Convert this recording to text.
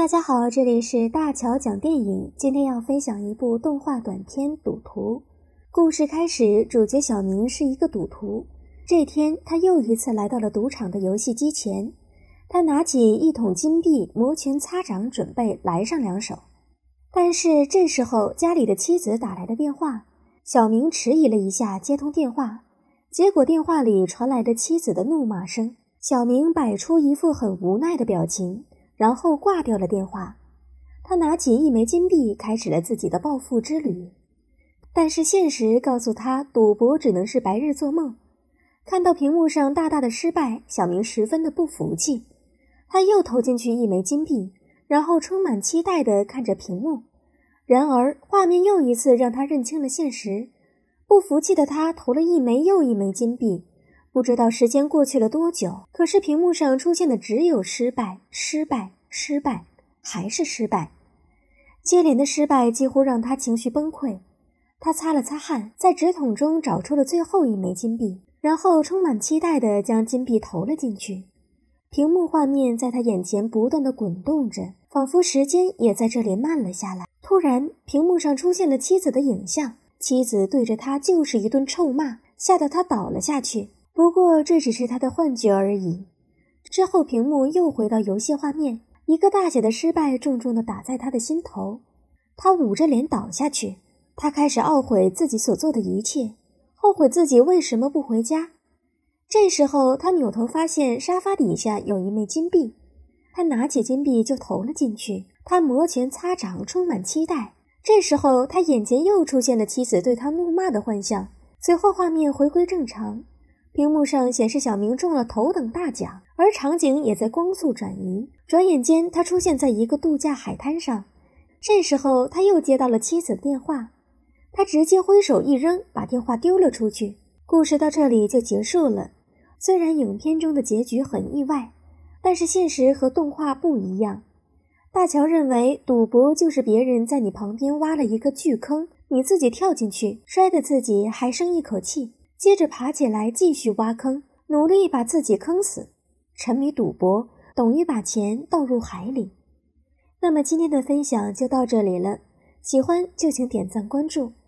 家好，这里是大乔讲电影，今天要分享一部动画短片《赌徒》。故事开始，主角小明是一个赌徒。这天，他又一次来到了赌场的游戏机前，他拿起一桶金币，摩拳擦掌，准备来上两手。但是这时候，家里的妻子打来的电话，小明迟疑了一下，接通电话，结果电话里传来了妻子的怒骂声。小明摆出一副很无奈的表情，然后挂掉了电话。他拿起一枚金币，开始了自己的暴富之旅。但是现实告诉他，赌博只能是白日做梦。看到屏幕上大大的失败，小明十分的不服气。他又投进去一枚金币，然后充满期待地看着屏幕。然而画面又一次让他认清了现实。不服气的他投了一枚又一枚金币，不知道时间过去了多久，可是屏幕上出现的只有失败、失败、失败，还是失败。接连的失败几乎让他情绪崩溃。他擦了擦汗，在纸筒中找出了最后一枚金币，然后充满期待地将金币投了进去。屏幕画面在他眼前不断地滚动着，仿佛时间也在这里慢了下来。突然，屏幕上出现了妻子的影像，妻子对着他就是一顿臭骂，吓得他倒了下去。不过这只是他的幻觉而已。之后屏幕又回到游戏画面，一个大写的失败重重地打在他的心头。他捂着脸倒下去，他开始懊悔自己所做的一切，后悔自己为什么不回家。这时候他扭头发现沙发底下有一枚金币，他拿起金币就投了进去。他摩拳擦掌，充满期待。这时候他眼前又出现了妻子对他怒骂的幻象，随后画面回归正常。屏幕上显示小明中了头等大奖，而场景也在光速转移。转眼间他出现在一个度假海滩上。这时候他又接到了妻子的电话，他直接挥手一扔，把电话丢了出去。故事到这里就结束了。虽然影片中的结局很意外，但是现实和动画不一样。大乔认为赌博就是别人在你旁边挖了一个巨坑，你自己跳进去，摔得自己还剩一口气，接着爬起来继续挖坑，努力把自己坑死。沉迷赌博等于把钱倒入海里。那么今天的分享就到这里了，喜欢就请点赞关注，